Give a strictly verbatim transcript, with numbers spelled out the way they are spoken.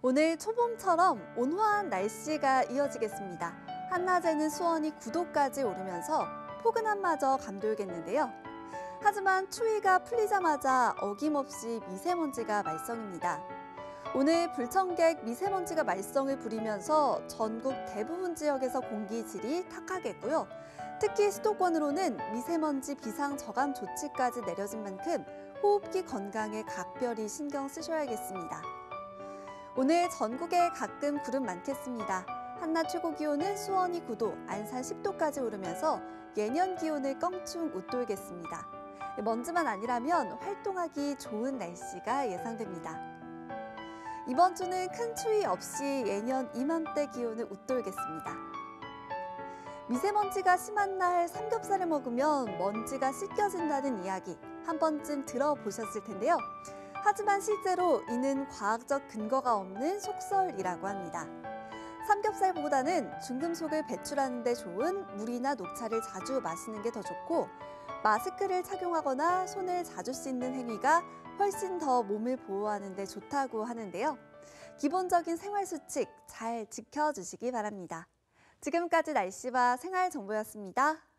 오늘 초봄처럼 온화한 날씨가 이어지겠습니다. 한낮에는 수온이 구 도까지 오르면서 포근함마저 감돌겠는데요. 하지만 추위가 풀리자마자 어김없이 미세먼지가 말썽입니다. 오늘 불청객 미세먼지가 말썽을 부리면서 전국 대부분 지역에서 공기질이 탁하겠고요. 특히 수도권으로는 미세먼지 비상 저감 조치까지 내려진 만큼 호흡기 건강에 각별히 신경 쓰셔야겠습니다. 오늘 전국에 가끔 구름 많겠습니다. 한낮 최고 기온은 수원이 구 도, 안산 십 도까지 오르면서 예년 기온을 껑충 웃돌겠습니다. 먼지만 아니라면 활동하기 좋은 날씨가 예상됩니다. 이번 주는 큰 추위 없이 예년 이맘때 기온을 웃돌겠습니다. 미세먼지가 심한 날 삼겹살을 먹으면 먼지가 씻겨진다는 이야기 한 번쯤 들어보셨을 텐데요. 하지만 실제로 이는 과학적 근거가 없는 속설이라고 합니다. 삼겹살보다는 중금속을 배출하는 데 좋은 물이나 녹차를 자주 마시는 게 더 좋고 마스크를 착용하거나 손을 자주 씻는 행위가 훨씬 더 몸을 보호하는 데 좋다고 하는데요. 기본적인 생활 수칙 잘 지켜주시기 바랍니다. 지금까지 날씨와 생활 정보였습니다.